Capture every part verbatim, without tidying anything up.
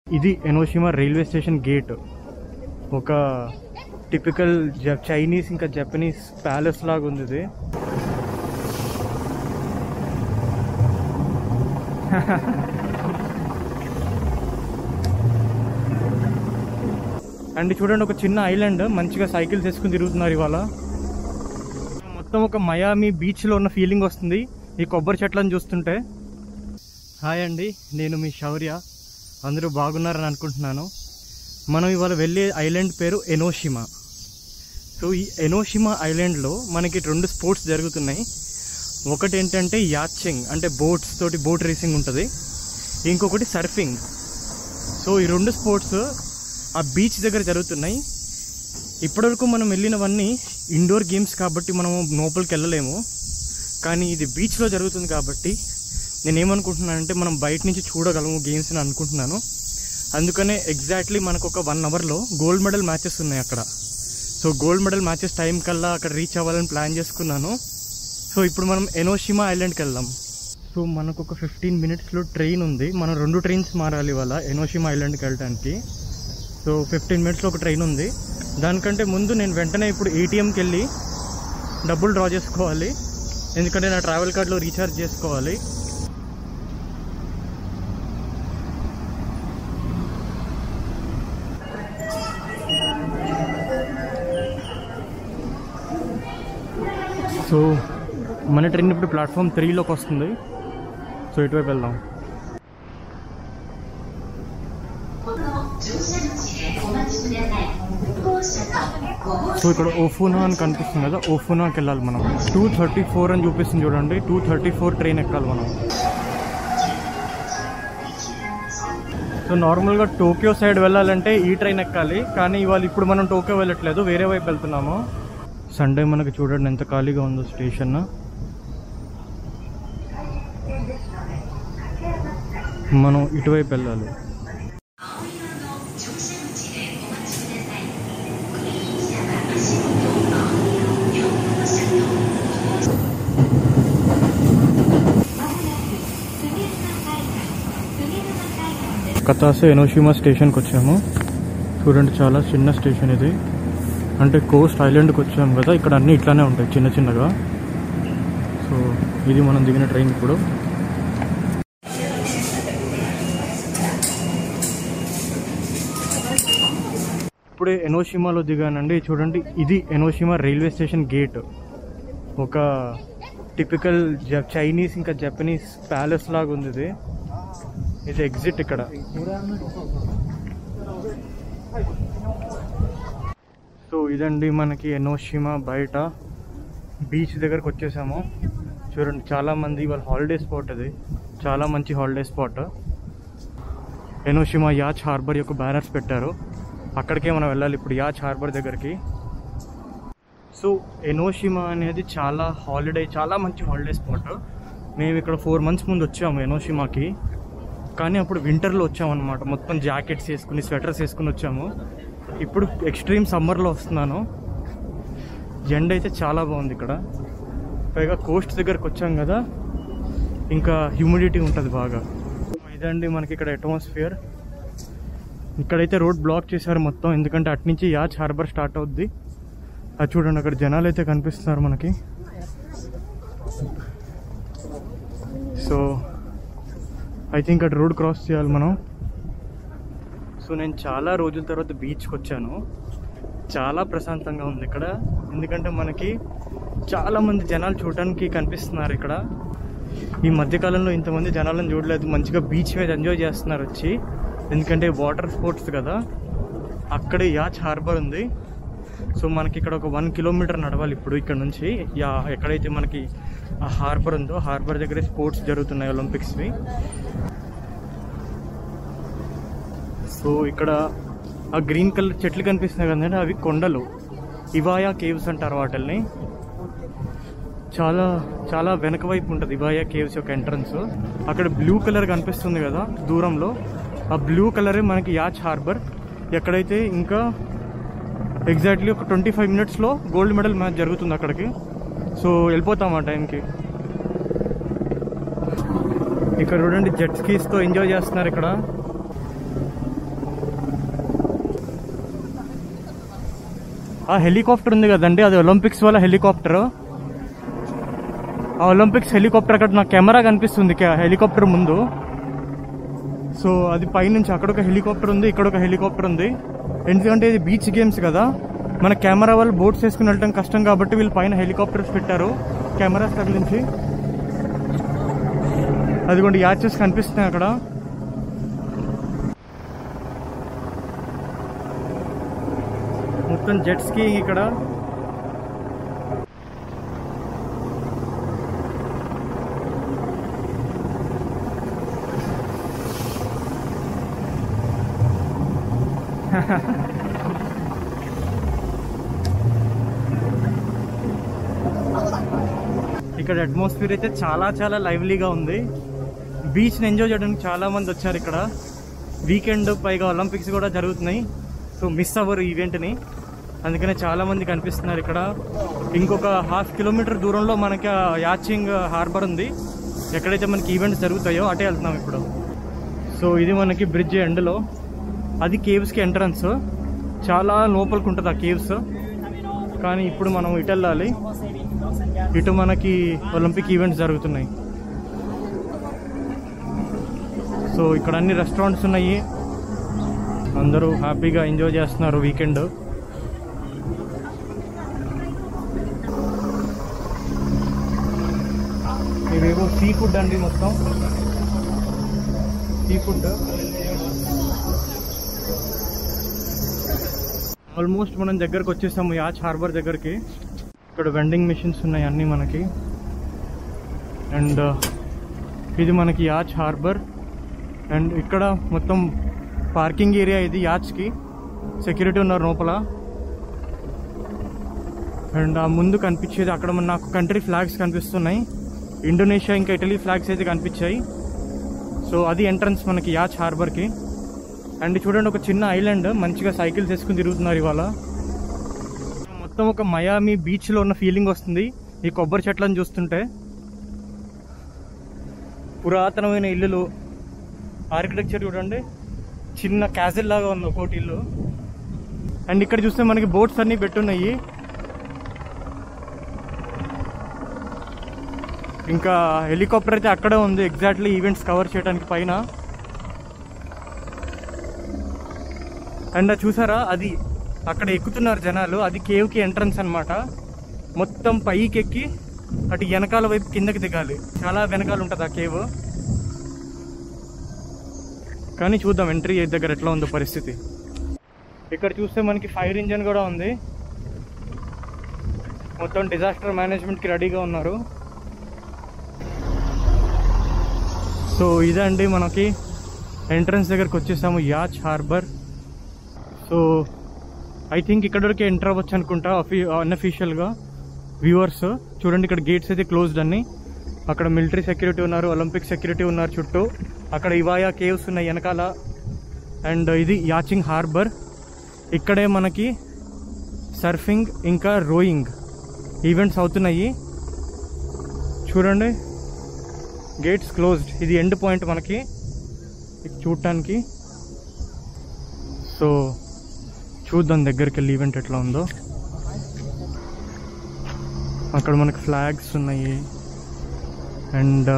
ఇది Enoshima railway station gate. ఒక typical Chinese ఇంకా జపనీస్ ప్యాలెస్ లాగా ఉంది ఇది. అండ్ చూడండి, ఒక చిన్న ఐలాండ్, మంచిగా సైకిల్స్ వేసుకుని తిరుగుతున్నారు ఇవాళ. మొత్తం ఒక మయామి బీచ్లో ఉన్న ఫీలింగ్ వస్తుంది ఈ కొబ్బరి చెట్లను చూస్తుంటే. హాయ్ అండి, నేను మీ శౌర్య. అందరూ బాగున్నారని అనుకుంటున్నాను. మనం ఇవాళ వెళ్ళే ఐలాండ్ పేరు ఎనోషిమా. సో ఈ ఎనోషిమా ఐలాండ్లో మనకి రెండు స్పోర్ట్స్ జరుగుతున్నాయి. ఒకటి ఏంటంటే యాచింగ్, అంటే బోట్స్ తోటి బోట్ రేసింగ్ ఉంటుంది. ఇంకొకటి సర్ఫింగ్. సో ఈ రెండు స్పోర్ట్స్ ఆ బీచ్ దగ్గర జరుగుతున్నాయి. ఇప్పటివరకు మనం వెళ్ళినవన్నీ ఇండోర్ గేమ్స్ కాబట్టి మనం లోపలికి వెళ్ళలేము. కానీ ఇది బీచ్లో జరుగుతుంది కాబట్టి నేనేమనుకుంటున్నానంటే మనం బయట నుంచి చూడగలము గేమ్స్ అని అనుకుంటున్నాను. అందుకనే ఎగ్జాక్ట్లీ మనకు ఒక వన్ అవర్లో గోల్డ్ మెడల్ మ్యాచెస్ ఉన్నాయి అక్కడ. So gold medal matches time కల్లా అక్కడ రీచ్ అవ్వాలని ప్లాన్ చేసుకున్నాను. సో ఇప్పుడు మనం ఎనోషిమా ఐలాండ్కి వెళ్దాం. సో మనకు ఒక ఫిఫ్టీన్ మినిట్స్లో ట్రైన్ ఉంది. మనం రెండు ట్రైన్స్ మారాలి ఇవాళ ఎనోషిమా ఐలాండ్కి వెళ్ళడానికి. సో ఫిఫ్టీన్ మినిట్స్లో ఒక ట్రైన్ ఉంది. దానికంటే ముందు నేను వెంటనే ఇప్పుడు ఏటీఎంకి వెళ్ళి డబ్బులు డ్రా చేసుకోవాలి, ఎందుకంటే నా ట్రావెల్ కార్డులో రీఛార్జ్ చేసుకోవాలి. సో మన ట్రైన్ ఇప్పుడు ప్లాట్ఫామ్ త్రీలోకి వస్తుంది. సో ఇటువైపు వెళ్దాం. సో ఇక్కడ ఓఫునా అని కనిపిస్తుంది కదా, ఓఫునాకి వెళ్ళాలి మనం. టూ థర్టీ ఫోర్ అని చూపిస్తుంది చూడండి, టూ థర్టీ ఫోర్ ట్రైన్ ఎక్కాలి మనం. సో నార్మల్గా టోక్యో సైడ్ వెళ్ళాలంటే ఈ ట్రైన్ ఎక్కాలి, కానీ ఇవాళ ఇప్పుడు మనం టోక్యో వెళ్ళట్లేదు, వేరే వైపు వెళ్తున్నాము. సండే మనకి చూడండి ఎంత ఖాళీగా ఉందో స్టేషన్. మనం ఇటువైపు వెళ్ళాలి. కతాసే ఎనోషిమా స్టేషన్కి వచ్చాము. చూడండి, చాలా చిన్న స్టేషన్ ఇది. అంటే కోస్ట్ ఐలాండ్కి వచ్చాము కదా, ఇక్కడ అన్నీ ఇట్లానే ఉంటాయి చిన్న చిన్నగా. సో ఇది మనం దిగిన ట్రైన్. ఇప్పుడు ఇప్పుడే ఎనోషిమాలో దిగానండి. చూడండి, ఇది ఎనోషిమా రైల్వే స్టేషన్ గేట్. ఒక టిపికల్ చైనీస్ ఇంకా జపనీస్ ప్యాలెస్ లాగా ఉంది ఇది. ఇది ఎగ్జిట్ ఇక్కడ. సో ఇదండి మనకి ఎనోషిమా బయట బీచ్ దగ్గరకు వచ్చేసాము. చూడండి, చాలామంది వాళ్ళ హాలిడే స్పాట్ అది, చాలా మంచి holiday spot. Enoshima yacht harbour యొక్క బ్యానర్స్ పెట్టారు, అక్కడికే మనం వెళ్ళాలి ఇప్పుడు, యాచ్ హార్బర్ దగ్గరికి. సో ఎనోషిమా అనేది చాలా హాలిడే, చాలా మంచి హాలిడే స్పాట్. మేము ఇక్కడ ఫోర్ మంత్స్ ముందు వచ్చాము ఎనోషిమాకి, కానీ అప్పుడు వింటర్లో వచ్చామన్నమాట. మొత్తం జాకెట్స్ వేసుకుని స్వెటర్స్ వేసుకుని వచ్చాము. ఇప్పుడు ఎక్స్ట్రీమ్ సమ్మర్లో వస్తున్నాను. ఎండ అయితే చాలా బాగుంది ఇక్కడ. పైగా కోస్ట్ దగ్గరకు వచ్చాం కదా, ఇంకా హ్యూమిడిటీ ఉంటుంది బాగా. ఇదండి మనకి ఇక్కడ అట్మాస్ఫియర్. ఇక్కడైతే రోడ్ బ్లాక్ చేశారు మొత్తం, ఎందుకంటే అటు నుంచి యాచ్ హార్బర్ స్టార్ట్ అవుద్ది. అది చూడండి, అక్కడ జనాలు అయితే కనిపిస్తున్నారు మనకి. సో ఐ థింక్ అటు రోడ్ క్రాస్ చేయాలి మనం. సో నేను చాలా రోజుల తర్వాత బీచ్కి వచ్చాను. చాలా ప్రశాంతంగా ఉంది ఇక్కడ, ఎందుకంటే మనకి చాలామంది జనాలు చూడడానికి కనిపిస్తున్నారు ఇక్కడ. ఈ మధ్యకాలంలో ఇంతమంది జనాలను చూడలేదు. మంచిగా బీచ్ మీద ఎంజాయ్ చేస్తున్నారు వచ్చి, ఎందుకంటే వాటర్ స్పోర్ట్స్ కదా. అక్కడే యాచ్ హార్బర్ ఉంది. సో మనకి ఇక్కడ ఒక వన్ కిలోమీటర్ నడవాలి ఇప్పుడు ఇక్కడ నుంచి. యా ఎక్కడైతే మనకి ఆ హార్బర్ ఉందో, హార్బర్ దగ్గరే స్పోర్ట్స్ జరుగుతున్నాయి ఒలింపిక్స్వి. సో ఇక్కడ ఆ గ్రీన్ కలర్ చెట్లు కనిపిస్తున్నాయి కదండి, అవి కొండలు. ఇవాయా కేవ్స్ అంటారు వాటిల్ని. చాలా చాలా వెనక వైపు ఉంటుంది ఇవాయా కేవ్స్ యొక్క ఎంట్రన్స్. అక్కడ బ్లూ కలర్ కనిపిస్తుంది కదా దూరంలో, ఆ బ్లూ కలరే మనకి యాచ్ హార్బర్. ఎక్కడైతే ఇంకా ఎగ్జాక్ట్లీ ఒక ట్వంటీ ఫైవ్ మినిట్స్లో గోల్డ్ మెడల్ మ్యాచ్ జరుగుతుంది అక్కడికి. సో వెళ్ళిపోతాం ఆ టైంకి. ఇక్కడ చూడండి, జెట్ స్కీస్తో ఎంజాయ్ చేస్తున్నారు ఇక్కడ. ఆ హెలికాప్టర్ ఉంది కదండి, అది ఒలింపిక్స్ వల్ల హెలికాప్టర్. ఆ ఒలింపిక్స్ హెలికాప్టర్ అక్కడ నాకు కెమెరా కనిపిస్తుంది హెలికాప్టర్ ముందు. సో అది పైనుంచి అక్కడ ఒక హెలికాప్టర్ ఉంది, ఇక్కడ ఒక హెలికాప్టర్ ఉంది. ఎందుకంటే ఇది బీచ్ గేమ్స్ కదా, మన కెమెరా వాళ్ళు బోట్స్ వేసుకుని వెళ్ళడం కష్టం కాబట్టి వీళ్ళు పైన హెలికాప్టర్స్ పెట్టారు కెమెరాస్ తగిలించి. అదిగోండి యాచెస్ కనిపిస్తున్నాయి అక్కడ. మొత్తం జెట్ స్కీయింగ్ ఇక్కడ. ఇక్కడ అట్మాస్ఫియర్ అయితే చాలా చాలా లైవ్లీగా ఉంది. బీచ్ని ఎంజాయ్ చేయడానికి చాలా మంది వచ్చారు ఇక్కడ. వీకెండ్ పైగా ఒలింపిక్స్ కూడా జరుగుతున్నాయి, సో మిస్ అవ్వరు ఈవెంట్ని. అందుకనే చాలా మంది కనిపిస్తున్నారు ఇక్కడ. ఇంకొక హాఫ్ కిలోమీటర్ దూరంలో మనకి యాచింగ్ హార్బర్ ఉంది, ఎక్కడైతే మనకి ఈవెంట్స్ జరుగుతాయో అటే వెళ్తున్నాం ఇప్పుడు. సో ఇది మనకి బ్రిడ్జ్ ఎండ్లో, అది కేవ్స్కి ఎంట్రన్స్. చాలా లోపలికి ఉంటుంది ఆ కేవ్స్, కానీ ఇప్పుడు మనం ఇటు వెళ్ళాలి. ఇటు మనకి ఒలింపిక్ ఈవెంట్స్ జరుగుతున్నాయి. సో ఇక్కడ అన్ని రెస్టారెంట్స్ ఉన్నాయి, అందరూ హ్యాపీగా ఎంజాయ్ చేస్తున్నారు వీకెండ్. ఇవేవో సీ ఫుడ్ అండి, మొత్తం సీ ఫుడ్. ఆల్మోస్ట్ మనం దగ్గరకు వచ్చేసాము యాచ్ హార్బర్ దగ్గరికి. ఇక్కడ వెండింగ్ మిషన్స్ ఉన్నాయి అన్నీ మనకి. అండ్ ఇది మనకి యాచ్ హార్బర్. అండ్ ఇక్కడ మొత్తం పార్కింగ్ ఏరియా ఇది యాచ్కి. సెక్యూరిటీ ఉన్నారు లోపల. అండ్ ఆ ముందు కనిపించేది అక్కడ నాకు కంట్రీ ఫ్లాగ్స్ కనిపిస్తున్నాయి. ఇండోనేషియా ఇంకా ఇటలీ ఫ్లాగ్స్ అయితే కనిపించాయి. సో అది ఎంట్రన్స్ మనకి యాచ్ హార్బర్కి. అండ్ చూడండి, ఒక చిన్న ఐలాండ్, మంచిగా సైకిల్స్ వేసుకుని తిరుగుతున్నారు ఇవాళ. మొత్తం ఒక మయామి బీచ్లో ఉన్న ఫీలింగ్ వస్తుంది ఈ కొబ్బరి చెట్లను చూస్తుంటే. పురాతనమైన ఇల్లులు, ఆర్కిటెక్చర్ చూడండి, చిన్న క్యాసిల్ లాగా ఉంది ఒకటి ఇల్లు. అండ్ ఇక్కడ చూస్తే మనకి బోట్స్ అన్నీ పెట్టున్నాయి. ఇంకా హెలికాప్టర్ అయితే అక్కడే ఉంది ఎగ్జాక్ట్లీ ఈవెంట్స్ కవర్ చేయడానికి పైన. అండ్ చూసారా, అది అక్కడ ఎక్కుతున్నారు జనాలు, అది కేవ్కి ఎంట్రన్స్ అనమాట. మొత్తం పైకి ఎక్కి అటు వెనకాల వైపు కిందకి దిగాలి. చాలా వెనకాల ఉంటుంది ఆ కేవ్. కానీ చూద్దాం ఎంట్రీ దగ్గర ఎట్లా ఉందో పరిస్థితి. ఇక్కడ చూస్తే మనకి ఫైర్ ఇంజన్ కూడా ఉంది. మొత్తం డిజాస్టర్ మేనేజ్మెంట్కి రెడీగా ఉన్నారు. సో ఇదండి మనకి ఎంట్రన్స్ దగ్గరకు వచ్చేసాము yacht harbour. So I think ఇక్కడ వరకు ఎంటర్ అవ్వచ్చు అనుకుంటా అఫీ అన్అఫీషియల్గా. వ్యూవర్స్ చూడండి, ఇక్కడ గేట్స్ అయితే క్లోజ్డ్ అన్ని. అక్కడ మిలిటరీ సెక్యూరిటీ ఉన్నారు, ఒలింపిక్ సెక్యూరిటీ ఉన్నారు చుట్టూ. అక్కడ ఇవాయా కేవ్స్ ఉన్నాయి వెనకాల. అండ్ ఇది యాచింగ్ హార్బర్. ఇక్కడే మనకి సర్ఫింగ్ ఇంకా రోయింగ్ ఈవెంట్స్ అవుతున్నాయి. చూడండి, గేట్స్ క్లోజ్డ్. ఇది ఎండ్ పాయింట్ మనకి చూడటానికి. సో చూద్దాం దగ్గరికి వెళ్ళి ఈవెంట్ ఎట్లా ఉందో. అక్కడ మనకి ఫ్లాగ్స్ ఉన్నాయి. అండ్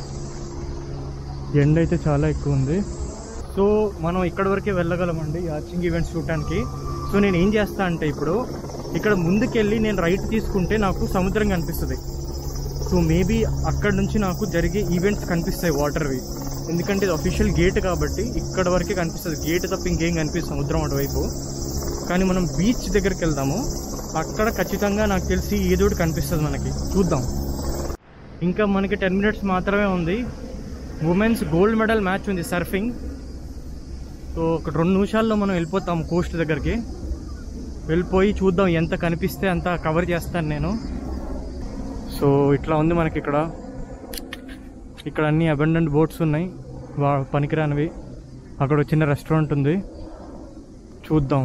ఎండ్ అయితే చాలా ఎక్కువ ఉంది. సో మనం ఇక్కడ వరకే వెళ్ళగలమండి యాచింగ్ ఈవెంట్స్ చూడటానికి. సో నేను ఏం చేస్తా అంటే, ఇప్పుడు ఇక్కడ ముందుకెళ్ళి నేను రైట్ తీసుకుంటే నాకు సముద్రం కనిపిస్తుంది. సో మేబీ అక్కడ నుంచి నాకు జరిగే ఈవెంట్స్ కనిపిస్తాయి వాటర్వి. ఎందుకంటే ఇది అఫీషియల్ గేట్ కాబట్టి ఇక్కడ వరకే కనిపిస్తుంది. గేట్ తప్ప ఇంకేం కనిపిస్తుంది సముద్రం అటువైపు. కానీ మనం బీచ్ దగ్గరికి వెళ్దాము, అక్కడ ఖచ్చితంగా నాకు తెలిసి ఏదో ఒకటి కనిపిస్తుంది మనకి. చూద్దాం. ఇంకా మనకి టెన్ మినిట్స్ మాత్రమే ఉంది. ఉమెన్స్ గోల్డ్ మెడల్ మ్యాచ్ ఉంది సర్ఫింగ్. సో ఒక రెండు నిమిషాల్లో మనం వెళ్ళిపోతాము కోస్ట్ దగ్గరికి. వెళ్ళిపోయి చూద్దాం, ఎంత కనిపిస్తే అంత కవర్ చేస్తాను నేను. సో ఇట్లా ఉంది మనకి ఇక్కడ. ఇక్కడ అన్ని అబండెంట్ బోట్స్ ఉన్నాయి, వా పనికిరానివి. అక్కడ చిన్న రెస్టారెంట్ ఉంది, చూద్దాం.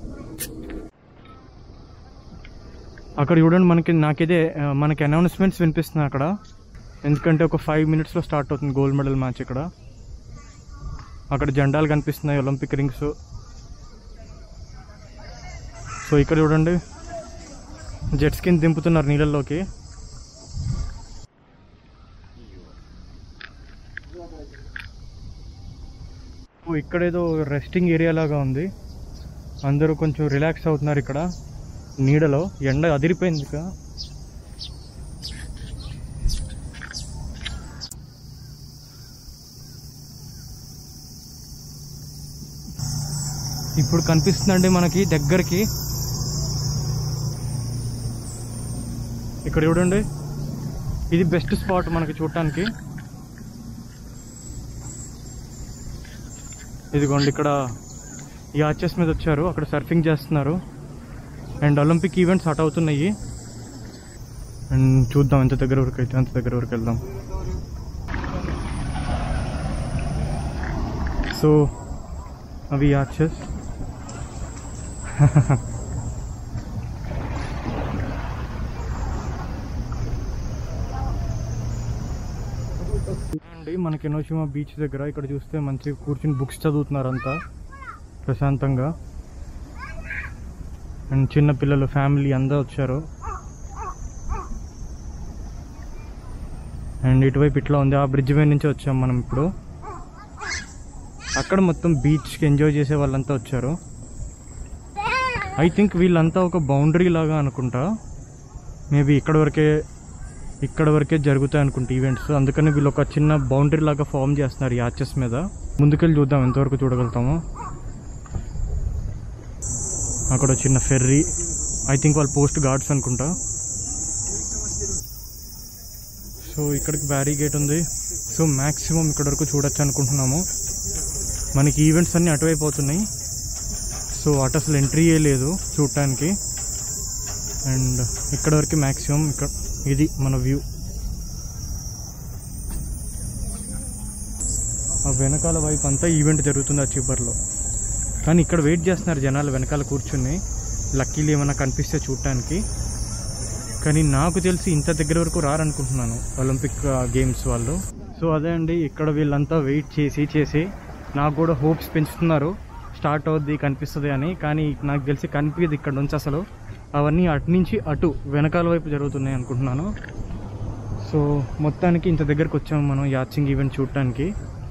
అక్కడ చూడండి, మనకి నాకైతే మనకి అనౌన్స్మెంట్స్ వినిపిస్తున్నాయి అక్కడ. ఎందుకంటే ఒక ఫైవ్ మినిట్స్లో స్టార్ట్ అవుతుంది గోల్డ్ మెడల్ మ్యాచ్ ఇక్కడ. అక్కడ జెండాలు కనిపిస్తున్నాయి, ఒలింపిక్ రింగ్స్. సో ఇక్కడ చూడండి జెట్ స్కిన్ దింపుతున్నారు నీళ్ళల్లోకి. ఇక్కడ ఏదో రెస్టింగ్ ఏరియా లాగా ఉంది, అందరూ కొంచెం రిలాక్స్ అవుతున్నారు ఇక్కడ నీడలో. ఎండ అదిరిపోయింది ఇక. ఇప్పుడు కనిపిస్తుందండి మనకి దగ్గరికి, ఇక్కడ చూడండి ఇది బెస్ట్ స్పాట్ మనకి చూడటానికి. ఇదిగోండి ఇక్కడ ఈ ఆర్చెస్ మీద వచ్చారు, అక్కడ సర్ఫింగ్ చేస్తున్నారు అండ్ ఒలింపిక్ ఈవెంట్స్ స్టార్ట్ అవుతున్నాయి. అండ్ చూద్దాం ఎంత దగ్గర వరకు అయితే అంత దగ్గర వరకు వెళ్దాం. సో అవి ఆర్చెస్. అండి మనకి ఎనోషిమా బీచ్ దగ్గర ఇక్కడ చూస్తే మంచిగా కూర్చుని బుక్స్ చదువుతున్నారు అంతా ప్రశాంతంగా. అండ్ చిన్న పిల్లలు ఫ్యామిలీ అందరూ వచ్చారు. అండ్ ఇటువైపు ఇట్లా ఉంది, ఆ బ్రిడ్జ్ మీద నుంచి వచ్చాం మనం ఇప్పుడు. అక్కడ మొత్తం బీచ్కి ఎంజాయ్ చేసే వాళ్ళంతా వచ్చారు. ఐ థింక్ వీళ్ళంతా ఒక బౌండరీ లాగా అనుకుంటా, మేబీ ఇక్కడ వరకే ఇక్కడ వరకే జరుగుతాయి అనుకుంటా ఈవెంట్స్. అందుకని వీళ్ళు ఒక చిన్న బౌండరీ లాగా ఫామ్ చేస్తున్నారు ఈ ఆర్చెస్ మీద. ముందుకెళ్ళి చూద్దాం ఎంతవరకు చూడగలుగుతామో. అక్కడ చిన్న ఫెర్రీ, ఐ థింక్ వాళ్ళు పోస్ట్ గార్డ్స్ అనుకుంటా. సో ఇక్కడికి బ్యారిగేట్ ఉంది. సో మ్యాక్సిమం ఇక్కడ వరకు చూడొచ్చు అనుకుంటున్నాము. మనకి ఈవెంట్స్ అన్నీ అటువైపు అవుతున్నాయి, సో అటు అసలు ఎంట్రీయే లేదు చూడటానికి. అండ్ ఇక్కడ వరకు మ్యాక్సిమం ఇక్కడ ఇది మన వ్యూ. ఆ వెనకాల వైపు అంతా ఈవెంట్ జరుగుతుంది ఆ చివరిలో, కానీ ఇక్కడ వెయిట్ చేస్తున్నారు జనాలు వెనకాల కూర్చుని, లక్కీలు ఏమైనా కనిపిస్తే చూడటానికి. కానీ నాకు తెలిసి ఇంత దగ్గర వరకు రారనుకుంటున్నాను ఒలింపిక్ గేమ్స్ వాళ్ళు. సో అదే అండి, ఇక్కడ వీళ్ళంతా వెయిట్ చేసి చేసి నాకు కూడా హోప్స్ పెంచుతున్నారు స్టార్ట్ అవుద్ది కనిపిస్తుంది అని. కానీ నాకు తెలిసి కనిపించదు ఇక్కడ నుంచి అసలు. అవన్నీ అటు నుంచి అటు వెనకాల వైపు జరుగుతున్నాయి అనుకుంటున్నాను. సో మొత్తానికి ఇంత దగ్గరకు వచ్చాము మనం యాచింగ్ ఈవెంట్ చూడటానికి.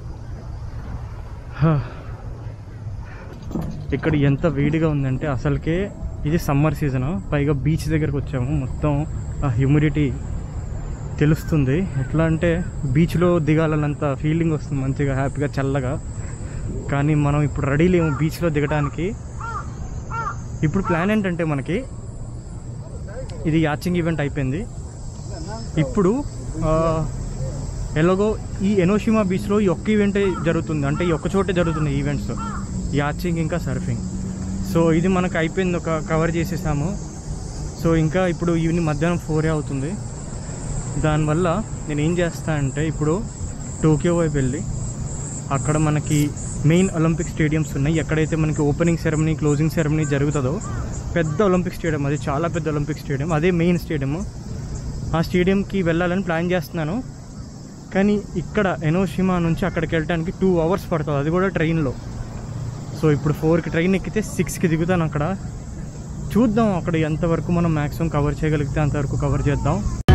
ఇక్కడ ఎంత వేడిగా ఉందంటే అసలుకే ఇది సమ్మర్ సీజన్, పైగా బీచ్ దగ్గరకు వచ్చాము. మొత్తం ఆ హ్యూమిడిటీ తెలుస్తుంది. ఎట్లా అంటే బీచ్లో దిగాలన్నంత ఫీలింగ్ వస్తుంది, మంచిగా హ్యాపీగా చల్లగా. కానీ మనం ఇప్పుడు రెడీ లేము బీచ్లో దిగడానికి. ఇప్పుడు ప్లాన్ ఏంటంటే మనకి ఇది యాచింగ్ ఈవెంట్ అయిపోయింది. ఇప్పుడు ఎలాగో ఈ ఎనోషిమా బీచ్లో ఈ ఒక్క ఈవెంటే జరుగుతుంది, అంటే ఈ ఒక్క చోటే జరుగుతుంది ఈవెంట్స్, యాచింగ్ ఇంకా సర్ఫింగ్. సో ఇది మనకు అయిపోయింది, ఒక కవర్ చేసేసాము. సో ఇంకా ఇప్పుడు ఈవినింగ్ మధ్యాహ్నం ఫోరే అవుతుంది. దానివల్ల నేను ఏం చేస్తా అంటే ఇప్పుడు టోక్యో వైపు వెళ్ళి అక్కడ మనకి మెయిన్ ఒలింపిక్ స్టేడియంస్ ఉన్నాయి. ఎక్కడైతే మనకి ఓపెనింగ్ సెరమనీ క్లోజింగ్ సెరమనీ జరుగుతుందో పెద్ద ఒలింపిక్ స్టేడియం, అది చాలా పెద్ద ఒలింపిక్ స్టేడియం, అదే మెయిన్ స్టేడియం. ఆ స్టేడియంకి వెళ్ళాలని ప్లాన్ చేస్తున్నాను. కానీ ఇక్కడ ఎనోషిమా నుంచి అక్కడికి వెళ్ళడానికి టూ అవర్స్ పడుతుంది, అది కూడా ట్రైన్లో. సో ఇప్పుడు ఫోర్కి ట్రైన్ ఎక్కితే సిక్స్కి దిగుతాను అక్కడ. చూద్దాం అక్కడ ఎంతవరకు మనం మ్యాక్సిమం కవర్ చేయగలిగితే అంతవరకు కవర్ చేద్దాం.